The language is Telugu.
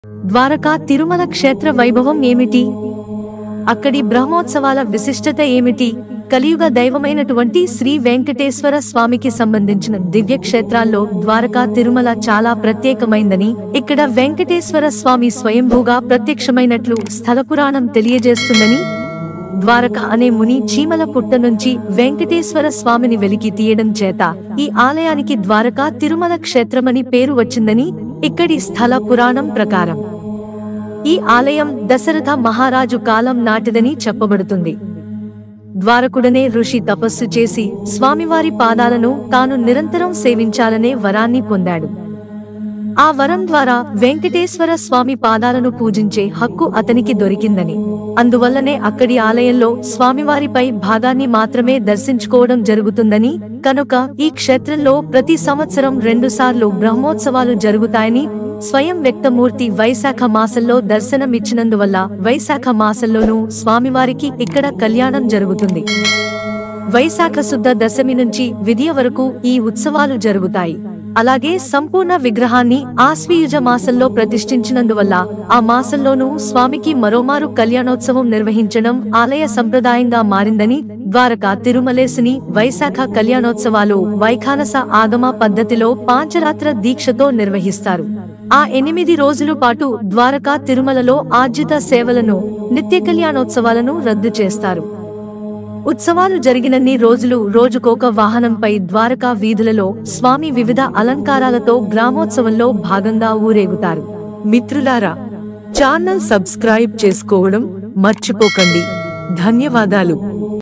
ద్వారకా తిరుమల క్షేత్ర వైభవం ఏమిటి? అక్కడి బ్రహ్మోత్సవాల విశిష్టత ఏమిటి? కలియుగ దైవమైనటువంటి శ్రీ వెంకటేశ్వర స్వామికి సంబంధించిన దివ్య క్షేత్రాల్లో ద్వారకా తిరుమల చాలా ప్రత్యేకమైందని, ఇక్కడ వెంకటేశ్వర స్వామి స్వయంభూగా ప్రత్యక్షమైనట్లు స్థల పురాణం తెలియజేస్తుందని, ద్వారక అనే ముని చీమల పుట్ట నుంచి వెంకటేశ్వర స్వామిని వెలికి తీయడం చేత ఈ ఆలయానికి ద్వారకా తిరుమల క్షేత్రమని పేరు వచ్చిందని ఇక్కడి స్థల పురాణం ప్రకారం. ఈ ఆలయం దశరథ మహారాజు కాలం నాటిదని చెప్పబడుతుంది. ద్వారకుడనే ఋషి తపస్సు చేసి స్వామివారి పాదాలను తాను నిరంతరం సేవించాలనే వరాన్ని పొందాడు. ఆ వరం ద్వారా వెంకటేశ్వర స్వామి పాదాలను పూజించే హక్కు అతనికి దొరికిందని, అందువల్లనే అక్కడి ఆలయంలో స్వామివారిపై భాగాన్ని మాత్రమే దర్శించుకోవడం జరుగుతుందని, కనుక ఈ క్షేత్రంలో ప్రతి సంవత్సరం 2 సార్లు బ్రహ్మోత్సవాలు జరుగుతాయని స్వయం వ్యక్తమూర్తి వైశాఖ మాసంలో దర్శనమిచ్చినందువల్ల వైశాఖ మాసంలోనూ స్వామివారికి ఇక్కడ కళ్యాణం జరుగుతుంది. వైశాఖ శుద్ధ దశమి నుంచి విదియ వరకు ఈ ఉత్సవాలు జరుగుతాయి. అలాగే సంపూర్ణ విగ్రహాన్ని ఆశ్వీయుజ మాసంలో ప్రతిష్ఠించినందువల్ల ఆ మాసంలోనూ స్వామికి మరోమారు కళ్యాణోత్సవం నిర్వహించడం ఆలయ సంప్రదాయంగా మారిందని, ద్వారకా తిరుమలేసుని వైశాఖ కళ్యాణోత్సవాలు వైఖానస ఆగమ పద్ధతిలో పాంచరాత్ర దీక్షతో నిర్వహిస్తారు. ఆ 8 రోజుల పాటు ద్వారకా తిరుమలలో ఆర్జిత సేవలను, నిత్య కళ్యాణోత్సవాలను రద్దు చేస్తారు. ఉత్సవాలు జరిగినన్ని రోజులు రోజుకొక వాహనంపై ద్వారకా వీధులలో స్వామి వివిధ అలంకారాలతో గ్రామోత్సవంలో భాగంగా ఊరేగుతారు. మిత్రులారా, ఛానల్ సబ్స్క్రైబ్ చేసుకోవడం మర్చిపోకండి. ధన్యవాదాలు.